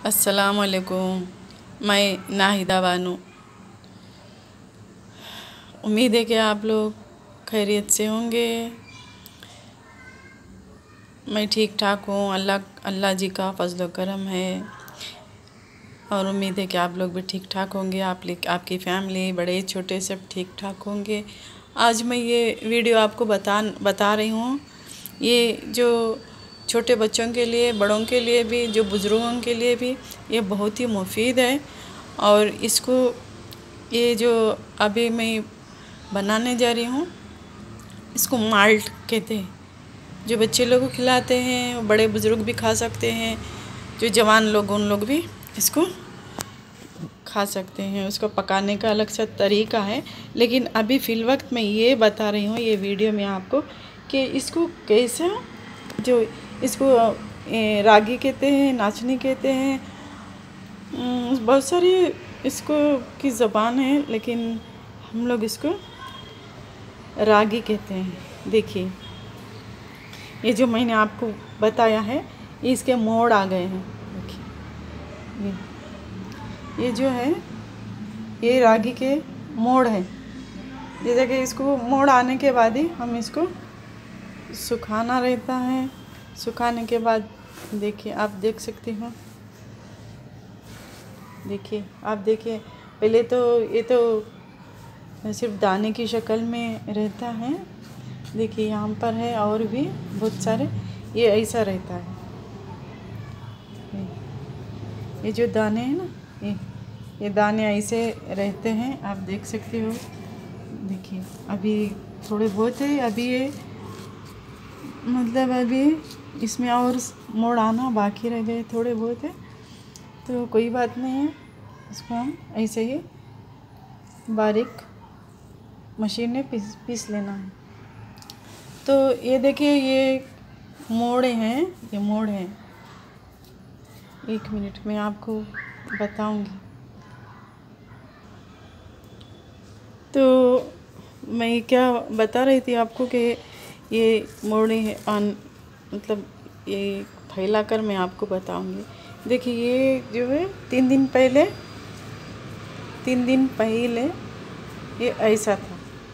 अस्सलाम वालेकुम। मैं नाहिदा बानो। उम्मीद है कि आप लोग खैरियत से होंगे। मैं ठीक ठाक हूँ। अल्लाह जी का फजल करम है और उम्मीद है कि आप लोग भी ठीक ठाक होंगे। आपकी फैमिली बड़े छोटे सब ठीक ठाक होंगे। आज मैं ये वीडियो आपको बता रही हूँ। ये जो छोटे बच्चों के लिए, बड़ों के लिए भी, जो बुज़ुर्गों के लिए भी ये बहुत ही मुफीद है। और इसको ये जो अभी मैं बनाने जा रही हूँ, इसको माल्ट कहते हैं। जो बच्चे लोग को खिलाते हैं, बड़े बुज़ुर्ग भी खा सकते हैं, जो जवान लोग उन लोग भी इसको खा सकते हैं। उसको पकाने का अलग सा तरीका है, लेकिन अभी फ़िल वक्त मैं ये बता रही हूँ ये वीडियो में आपको कि इसको कैसे, जो इसको रागी कहते हैं, नाचनी कहते हैं, बहुत सारी इसको की ज़बान है, लेकिन हम लोग इसको रागी कहते हैं। देखिए, ये जो मैंने आपको बताया है, इसके मोड़ आ गए हैं। देखिए, ये जो है ये रागी के मोड़ हैं। जैसे कि इसको मोड़ आने के बाद ही हम इसको सुखाना रहता है। सुखाने के बाद देखिए, आप देख सकते हो। देखिए, आप देखिए, पहले तो ये तो सिर्फ दाने की शक्ल में रहता है। देखिए, यहाँ पर है और भी बहुत सारे, ये ऐसा रहता है। ये जो दाने हैं ना, ये दाने ऐसे रहते हैं, आप देख सकते हो। देखिए, अभी थोड़े बहुत है, अभी ये मतलब अभी इसमें और मोड़ आना बाकी रह गए, थोड़े बहुत है, तो कोई बात नहीं है। इसको हम ऐसे ही बारीक मशीन में पीस लेना है। तो ये देखिए, ये मोड़े हैं, ये मोड़ हैं। 1 मिनट में आपको बताऊंगी। तो मैं क्या बता रही थी आपको कि ये मोड़े हैं, मतलब ये फैला कर मैं आपको बताऊंगी। देखिए, ये जो है 3 दिन पहले ये ऐसा था।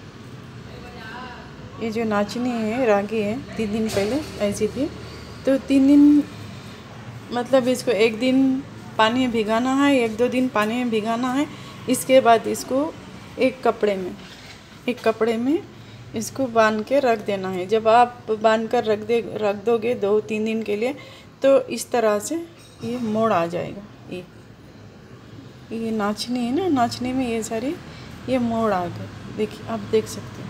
ये जो नाचनी है, रागी है, 3 दिन पहले ऐसी थी। तो 3 दिन मतलब इसको 1 दिन पानी में भिगाना है, 1-2 दिन पानी में भिगाना है। इसके बाद इसको एक कपड़े में इसको बांध के रख देना है। जब आप बांध कर रख दोगे 2-3 दिन के लिए, तो इस तरह से ये मोड़ आ जाएगा। ये नाचनी है ना, नाचनी में ये सारी ये मोड़ आ गए। देखिए, आप देख सकते हैं।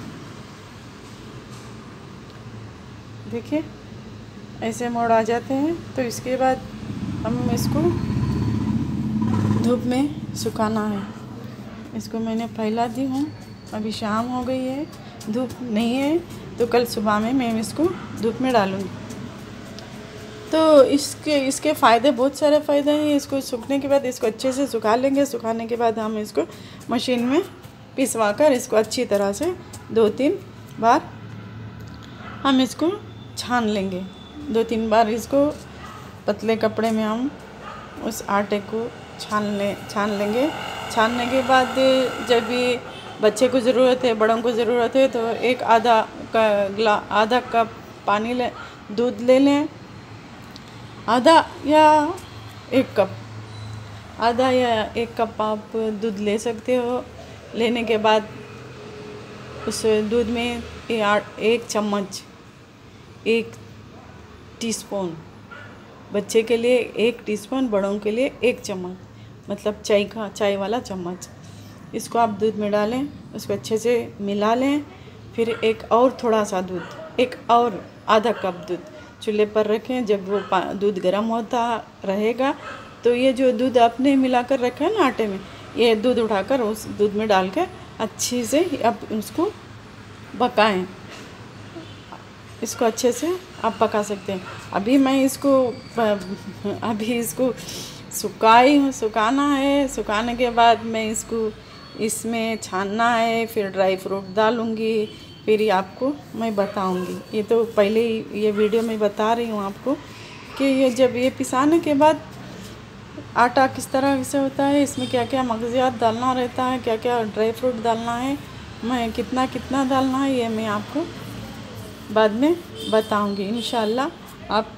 देखिए, ऐसे मोड़ आ जाते हैं। तो इसके बाद हम इसको धूप में सुखाना है। इसको मैंने फैला दी हूँ। अभी शाम हो गई है, धूप नहीं है, तो कल सुबह में मैं इसको धूप में डालूँगी। तो इसके फ़ायदे, बहुत सारे फ़ायदे हैं। इसको सूखने के बाद इसको अच्छे से सुखा लेंगे। सुखाने के बाद हम इसको मशीन में पिसवा कर इसको अच्छी तरह से 2-3 बार हम इसको छान लेंगे। 2-3 बार इसको पतले कपड़े में हम उस आटे को छान लेंगे। छानने के बाद जब भी बच्चे को ज़रूरत है, बड़ों को ज़रूरत है, तो आधा कप दूध ले लें। आधा या 1 कप, आधा या 1 कप आप दूध ले सकते हो। लेने के बाद उस दूध में 1 चम्मच, 1 टीस्पून, बच्चे के लिए 1 टीस्पून, बड़ों के लिए 1 चम्मच, मतलब चाय वाला चम्मच, इसको आप दूध में डालें। उसको अच्छे से मिला लें। फिर एक और थोड़ा सा दूध, एक और आधा कप दूध चूल्हे पर रखें। जब वो दूध गर्म होता रहेगा, तो ये जो दूध आपने मिलाकर रखा है ना आटे में, ये दूध उठाकर उस दूध में डाल कर अच्छी से आप उसको पकाएं। इसको अच्छे से आप पका सकते हैं। अभी मैं इसको सुखाई हूँ, सुखाना है। सुखाने के बाद मैं इसको इसमें छानना है, फिर ड्राई फ्रूट डालूँगी, फिर ये आपको मैं बताऊँगी। ये तो पहले ही ये वीडियो में बता रही हूँ आपको कि ये जब ये पिसाने के बाद आटा किस तरह से होता है, इसमें क्या क्या मगज़ियात डालना रहता है, क्या क्या ड्राई फ्रूट डालना है, मैं कितना कितना डालना है, ये मैं आपको बाद में बताऊंगी इंशाल्लाह। आप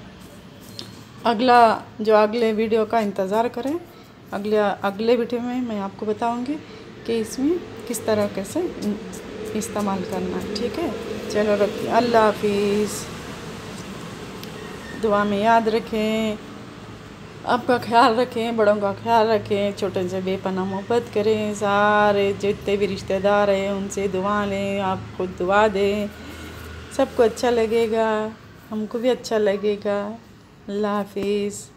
अगले वीडियो का इंतज़ार करें। अगले वीडियो में मैं आपको बताऊंगी कि इसमें किस तरह कैसे इस्तेमाल करना है। ठीक है, चलो रखिए, अल्लाह हाफिज़। दुआ में याद रखें, आपका ख्याल रखें, बड़ों का ख्याल रखें, छोटे से बेपनाह मोहब्बत करें। सारे जितने भी रिश्तेदार हैं उनसे दुआ लें, आपको दुआ दें, सबको अच्छा लगेगा, हमको भी अच्छा लगेगा। अल्लाह हाफिज़।